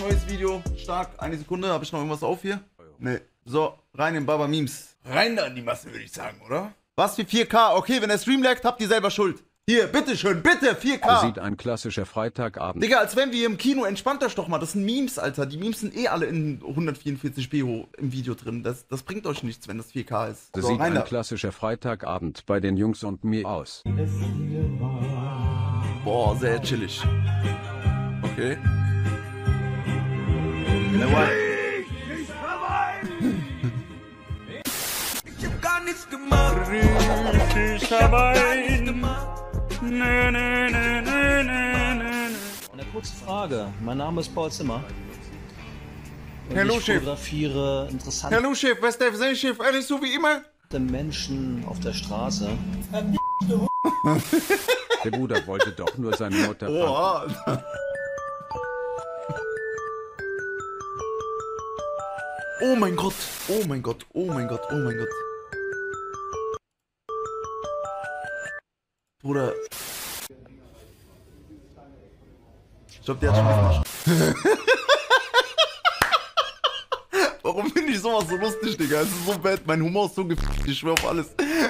neues Video. Stark. Eine Sekunde. Habe ich noch irgendwas auf hier? Nee. So, rein in Baba Memes. Rein da in die Masse, würde ich sagen, oder? Was für 4K? Okay, wenn der Stream laggt, habt ihr selber Schuld. Hier, bitteschön, bitte, 4K. Sieht ein klassischer Freitagabend. Digga, als wären wir im Kino. Entspannt euch doch mal. Das sind Memes, Alter. Die Memes sind eh alle in 144p im Video drin. Das bringt euch nichts, wenn das 4K ist. So, sieht ein klassischer Freitagabend bei den Jungs und mir aus. Boah, sehr chillig. Okay. Ich hab gar nichts gemacht. Richtig dabei. Eine kurze Frage. Mein Name ist Paul Zimmer. Und Hallo, ich Chef. fotografiere interessante Hallo, Chef. Was darf sein, Chef? Alles so wie immer? Menschen auf der Straße. Der Bruder wollte doch nur seine Mutter packen. Boah. Oh mein Gott. Oh mein Gott. Oh mein Gott. Oh mein Gott. Bruder. Ich glaub, der hat schon. Warum finde ich sowas so lustig, Digga? Es ist so bad. Mein Humor ist so gefickt. Ich schwör auf alles.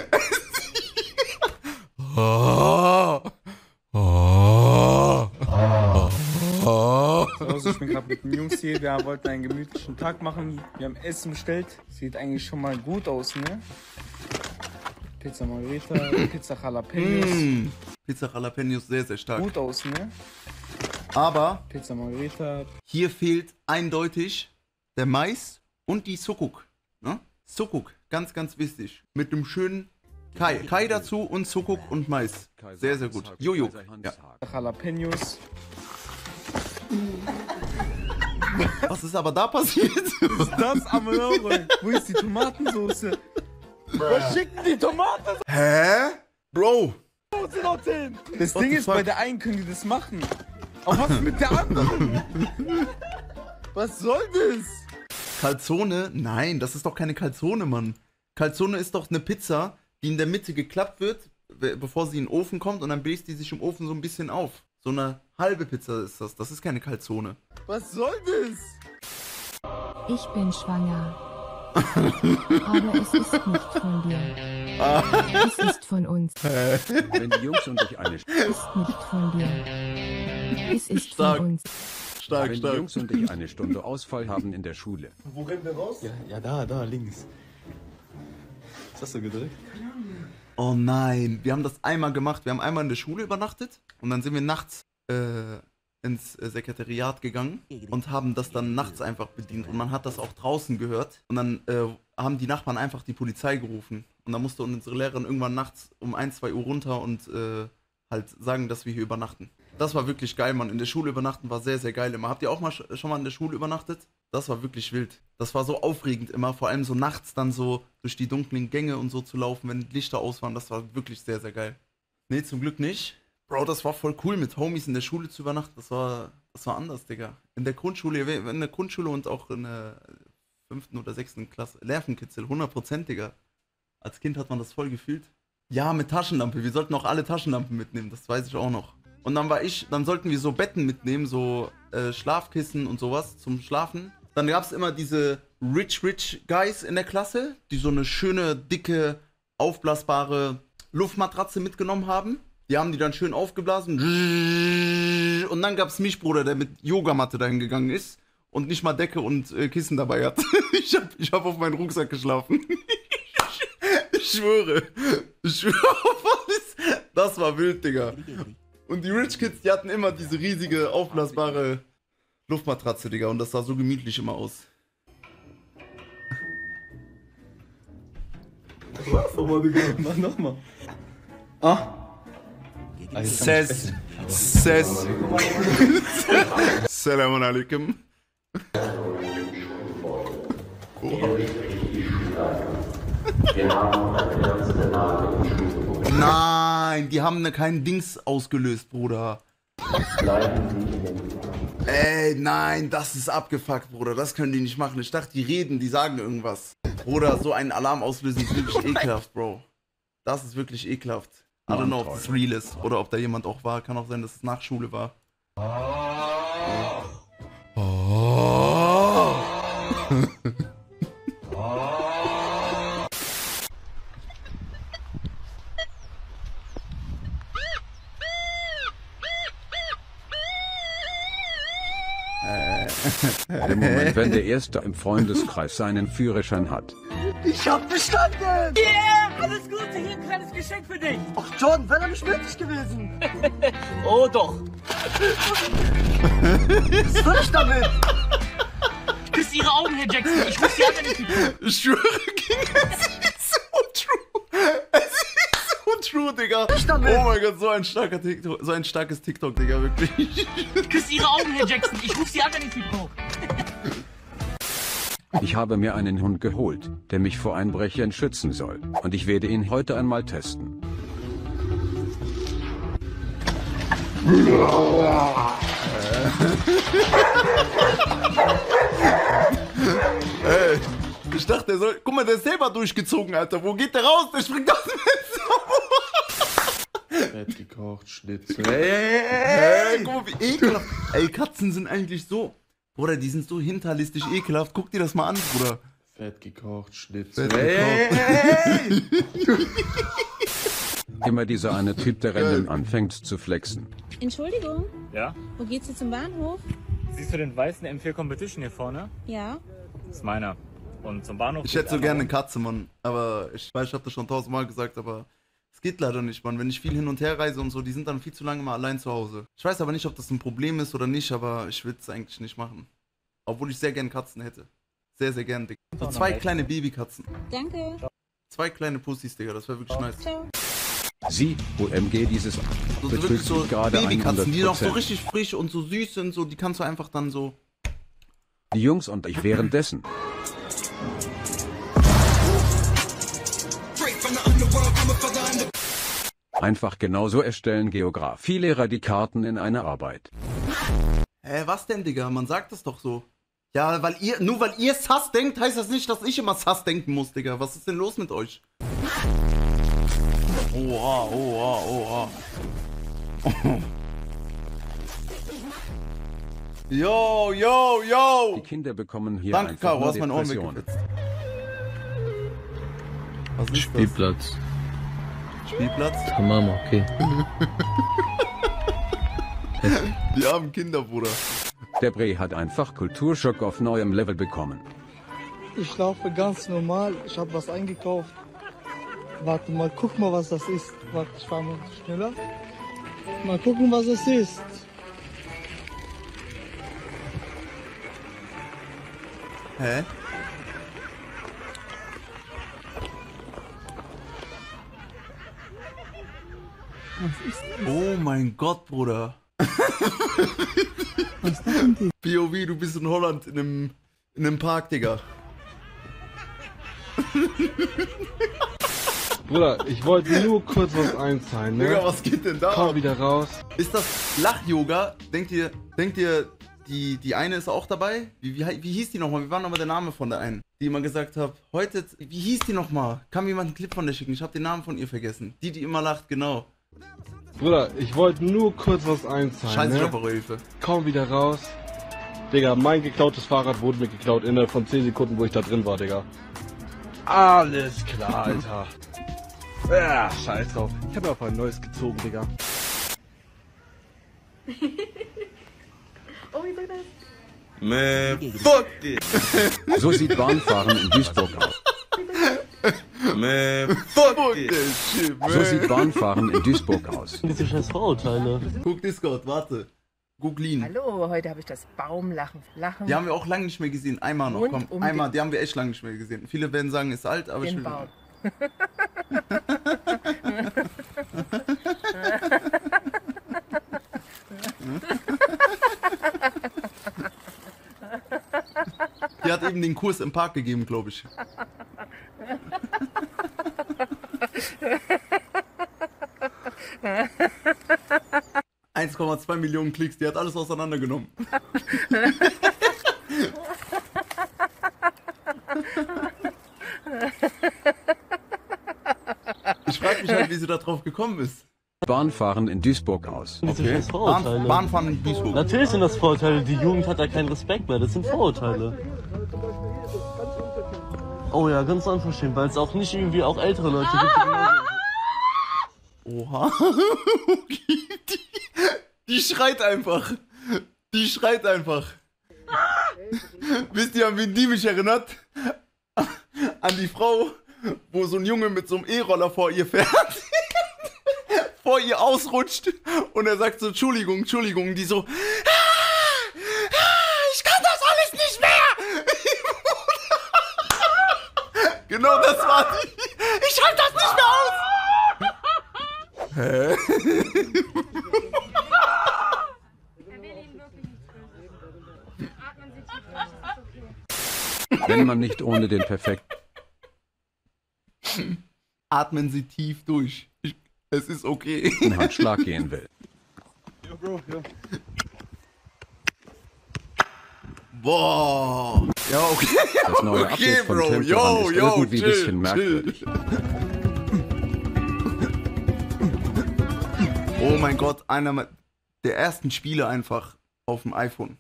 Also ich bin gerade mit den Jungs hier, wir wollten einen gemütlichen Tag machen. Wir haben Essen bestellt. Sieht eigentlich schon mal gut aus, ne? Pizza Margherita, Pizza Jalapenos. Pizza Jalapenos sehr, sehr stark. Gut aus, ne? Aber Pizza Margherita. hier fehlt eindeutig der Mais und die Sukuk. Ne? Sukuk, ganz, ganz wichtig. Mit einem schönen Kai. Kai dazu und Sukuk und Mais. Sehr, sehr gut. Jojo. Ja. Jalapenos. Was ist aber da passiert? Was ist das, Amalore? Wo ist die Tomatensauce? Was schickt die Tomaten? Hä? Bro. Das Ding ist, bei der einen können die das machen. Aber was mit der anderen? Was soll das? Calzone? Nein, das ist doch keine Calzone, Mann. Calzone ist doch eine Pizza, die in der Mitte geklappt wird, bevor sie in den Ofen kommt und dann bläst die sich im Ofen so ein bisschen auf. So eine halbe Pizza ist das. Das ist keine Calzone. Was soll das? Ich bin schwanger. Aber es ist nicht von dir. Es ist von uns. Wenn die Jungs und ich eine Es ist nicht von dir. Es ist Stark. von uns. Stark, Wenn die stark. Jungs und ich eine Stunde Ausfall haben in der Schule. Wo rennen wir raus? Ja, da, links. Was hast du gedrückt? Oh nein, wir haben das einmal gemacht. Wir haben einmal in der Schule übernachtet und dann sind wir nachts ins Sekretariat gegangen und haben das dann nachts einfach bedient. Und man hat das auch draußen gehört. Und dann haben die Nachbarn einfach die Polizei gerufen. Und dann musste unsere Lehrerin irgendwann nachts um 1, 2 Uhr runter und halt sagen, dass wir hier übernachten. Das war wirklich geil, Mann. In der Schule übernachten war sehr, sehr geil immer. Habt ihr auch mal schon mal in der Schule übernachtet? Das war wirklich wild. Das war so aufregend immer, vor allem so nachts dann so durch die dunklen Gänge und so zu laufen, wenn Lichter aus waren. Das war wirklich sehr, sehr geil. Nee, zum Glück nicht. Bro, das war voll cool, mit Homies in der Schule zu übernachten. Das war anders, Digga. In der Grundschule und auch in der 5. oder 6. Klasse. Nervenkitzel, 100%, Digga. Als Kind hat man das voll gefühlt. Ja, mit Taschenlampe. Wir sollten auch alle Taschenlampen mitnehmen, das weiß ich auch noch. Und dann sollten wir so Betten mitnehmen, so Schlafkissen und sowas zum Schlafen. Dann gab es immer diese Rich Guys in der Klasse, die so eine schöne, dicke, aufblasbare Luftmatratze mitgenommen haben. Die haben die dann schön aufgeblasen. Und dann gab es mich, Bruder, der mit Yogamatte dahin gegangen ist und nicht mal Decke und Kissen dabei hat. Ich hab auf meinen Rucksack geschlafen. Ich schwöre auf alles. Das war wild, Digga. Und die Rich Kids, die hatten immer diese riesige, aufblasbare Luftmatratze, Digga. Und das sah so gemütlich immer aus. Mach nochmal. Ah. Ses. Salam alaikum. Nein, die haben keinen Dings ausgelöst, Bruder. Ey, nein, das ist abgefuckt, Bruder. Das können die nicht machen. Ich dachte, die reden, die sagen irgendwas. Bruder, so einen Alarm auslösen ist wirklich ekelhaft, Bro. Das ist wirklich ekelhaft. I don't know, ob das real ist oder ob da jemand auch war. Kann auch sein, dass es nach Schule war. Oh. Der Moment, wenn der Erste im Freundeskreis seinen Führerschein hat. Ich hab bestanden! Yeah, alles Gute, hier ein kleines Geschenk für dich. Ach John, wäre nicht möglich gewesen. Oh doch. Was soll ich damit? Küss Ihre Augen, Herr Jackson. Ich rufe Sie an, wenn ich Sie tue. Ich schwöre, King, es ist so true. Es ist so true, Digga. Oh mein Gott, so ein starker TikTok, so ein starkes TikTok, Digga, wirklich. Küss Ihre Augen, Herr Jackson. Ich rufe Sie an, wenn ich Sie tue. Ich habe mir einen Hund geholt, der mich vor Einbrechern schützen soll. Und ich werde ihn heute einmal testen. Ey, ich dachte, der soll... Guck mal, der ist selber durchgezogen, Alter. Wo geht der raus? Der springt aus dem Fenster. Fett gekocht, Schnitzel. Ey, guck mal, wie ekelhaft. Ey, Katzen sind eigentlich so... Bruder, die sind so hinterlistig ekelhaft. Guck dir das mal an, Bruder. Fett gekocht, Schnitzel. Immer dieser eine Typ, der random anfängt zu flexen. Entschuldigung, Ja? wo geht's hier zum Bahnhof? Siehst du den weißen M4 Competition hier vorne? Ja. Das ist meiner. Und zum Bahnhof... Ich hätte so gerne eine Katze, Mann. Aber ich weiß, ich hab das schon 1000-mal gesagt, aber... Es geht leider nicht, Mann. Wenn ich viel hin und her reise und so, die sind dann viel zu lange mal allein zu Hause. Ich weiß aber nicht, ob das ein Problem ist oder nicht, aber ich will es eigentlich nicht machen. Obwohl ich sehr gerne Katzen hätte. Sehr, sehr gerne, Digga. So 2 kleine Babykatzen. Danke. 2 kleine Pussys, Digga. Das wäre wirklich nice. Ciao. Sie, OMG, dieses So betrügt wirklich so sich gerade Babykatzen, die noch so 100%. richtig frisch und so süß sind, so, die kannst du einfach dann so... Die Jungs und ich währenddessen. Einfach genauso erstellen Geografielehrer die Karten in einer Arbeit. Hä, was denn, Digga? Man sagt das doch so. Ja, weil ihr, nur weil ihr sass denkt, heißt das nicht, dass ich immer sass denken muss, Digga. Was ist denn los mit euch? Oha, oha, oha. Yo, yo, yo! Die Kinder bekommen hier Danke, einfach Caro, nur hast mein Ohren Depressionen. weggefetzt. Was ist Spielplatz. das? Spielplatz? Mama, okay. Die armen Kinder, Bruder. Der Bre hat einfach Kulturschock auf neuem Level bekommen. Ich laufe ganz normal, ich habe was eingekauft. Warte mal, guck mal, was das ist. Warte, ich fahre mal schneller. Mal gucken, was es ist. Hä? Oh mein Gott, Bruder. Was ist das denn? POV, du bist in Holland in einem Park, Digga. Bruder, ich wollte nur kurz was einzahlen, ne? Digga, was geht denn da? Komm wieder raus. Ist das Lach-Yoga? Denkt ihr, die eine ist auch dabei? Wie hieß die nochmal? Wie war nochmal der Name von der einen? Die immer gesagt hat, heute, wie hieß die nochmal? Kann mir jemand einen Clip von der schicken? Ich habe den Namen von ihr vergessen. Die immer lacht, genau. Bruder, ich wollte nur kurz was einzahlen, Scheiße, ne? Jobberhilfe. Komm wieder raus. Digga, mein geklautes Fahrrad wurde mir geklaut innerhalb von 10 Sekunden, wo ich da drin war, Digga. Alles klar, Alter. Ja, scheiß drauf. Ich hab mir auf ein neues gezogen, Digga. Oh, wie soll das? Man, fuck it. So sieht Bahnfahren in Duisburg aus. Man, fuck it. Shit, So sieht Bahnfahren in Duisburg aus. Diese scheiß Vorurteile. Guck Discord, warte. Googlin. Hallo, heute habe ich das Baumlachen. Lachen. Die haben wir auch lange nicht mehr gesehen. Einmal noch, Rund komm. um Einmal, die haben wir echt lange nicht mehr gesehen. Viele werden sagen, ist alt, aber ich den will... Baum. Die hat eben den Kurs im Park gegeben, glaube ich. $1,2 Millionen Klicks, die hat alles auseinandergenommen. Ich frage mich halt, wie sie da drauf gekommen ist. Bahnfahren in Duisburg aus. Diese scheiß Vorurteile. Bahnfahren in Duisburg. Natürlich sind das Vorurteile. Die Jugend hat da keinen Respekt mehr. Das sind Vorurteile. Oh ja, ganz unverschämt, weil es auch nicht irgendwie auch ältere Leute gibt. Oha. Okay, die schreit einfach. Die schreit einfach. Wisst ihr, an wen die mich erinnert? An die Frau, wo so ein Junge mit so einem E-Roller vor ihr fährt. Vor ihr ausrutscht. Und er sagt so, Entschuldigung, Entschuldigung. Die so, ich kann das alles nicht mehr. Genau das war die. Ich halte das nicht mehr aus. Hä? Wenn man nicht ohne den perfekten... Atmen Sie tief durch. Es ist okay. Handschlag gehen will. Ja, Bro, ja. Boah. Ja, okay. Das neue Okay, Update von Bro. Temporan ist irgendwie chill, ein bisschen merkwürdig. Oh mein Gott, einer der ersten Spiele einfach auf dem iPhone.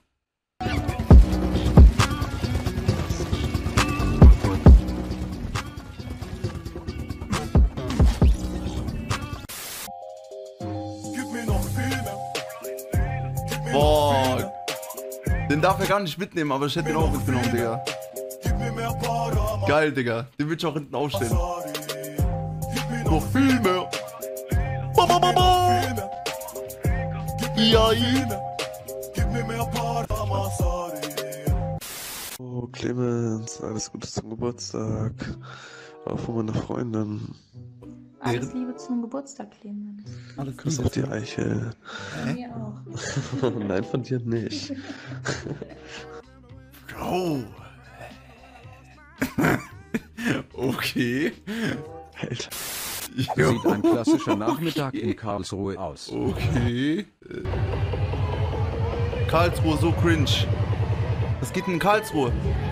Boah. Den darf er gar nicht mitnehmen, aber ich hätte ihn auch mitgenommen, Digga. Geil, Digga. Den will ich auch hinten aufstellen. Noch viel mehr. Ba, ba, ba, ba. Ja, Oh, Clemens, alles Gute zum Geburtstag. Auch von meiner Freundin. Alles Liebe zum Geburtstag, Clemens. Alles Kuss auf die Eichel. Von mir auch. Nein, von dir nicht. Bro. Okay. Alter. Sieht ein klassischer Nachmittag in Karlsruhe aus. Okay. Karlsruhe, so cringe. Was geht denn in Karlsruhe?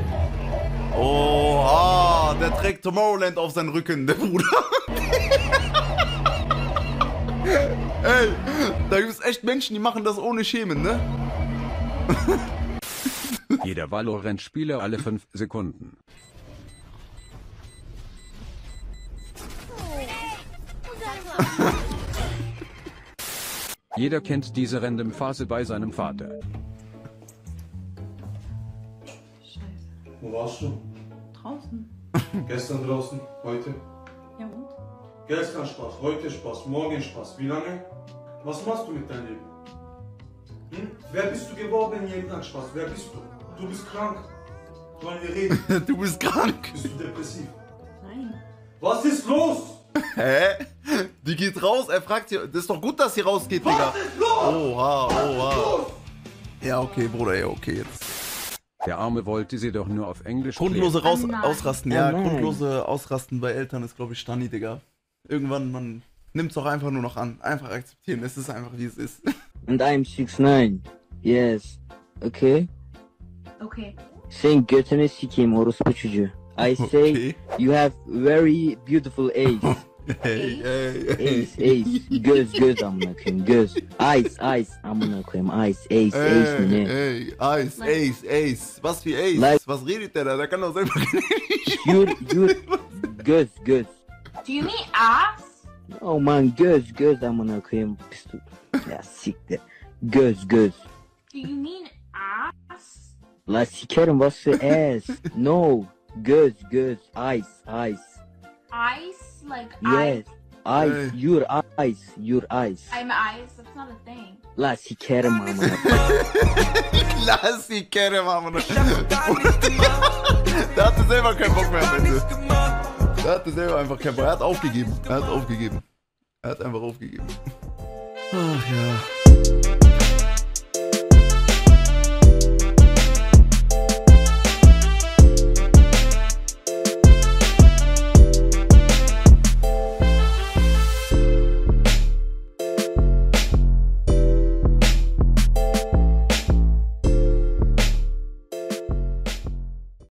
Oh, der trägt Tomorrowland auf seinen Rücken, der Bruder. Ey, da gibt es echt Menschen, die machen das ohne Schämen, ne? Jeder Valorant-Spieler alle 5 Sekunden. Jeder kennt diese Random-Phase bei seinem Vater. Wo warst du? Draußen. Gestern draußen, heute? Ja und? Gestern Spaß, heute Spaß, morgen Spaß. Wie lange? Was machst du mit deinem Leben? Hm? Wer bist du geworden jeden Tag Spaß? Wer bist du? Du bist krank. Wollen wir reden? Du bist krank. Bist du depressiv? Nein. Was ist los? Hä? Die geht raus, er fragt sie. Das ist doch gut, dass sie rausgeht, Digga. Was ist los? Oha, oha. Los? Ja, okay, Bruder, ja, okay, jetzt. Der Arme wollte sie doch nur auf Englisch Grundlose Ausrasten, ja, nein. grundlose Ausrasten bei Eltern ist, glaube ich, Stani, Digga. Irgendwann, man nimmt es auch einfach nur noch an. Einfach akzeptieren, es ist einfach, wie es ist. And I'm 6'9". Yes. Okay? Okay. Sen götünü sikeyim orospu çocuğu. I say Okay. you have very beautiful eyes. Hey, hey, Eyes. Göz amına koyayım. Göz. Eyes amına koyayım. Eyes ne? Hey, Ace. Was für Ace? Like- Was redet der da? Der kann doch selber Your göz. Do you mean ass? Oh man göz amına koyayım. Pislik. Ya siktir. Göz. Do you mean ass? La sikerim what's the ass? No. Göz. Eyes. Ice? Like Yes. Eyes. Hey. Your eyes. I'm eyes. That's not a thing. La sikerim amına. Lass die Kerre machen. Der hatte selber keinen Bock mehr am Ende. Der hatte selber einfach keinen Bock. Er hat aufgegeben. Er hat einfach aufgegeben. Ach ja.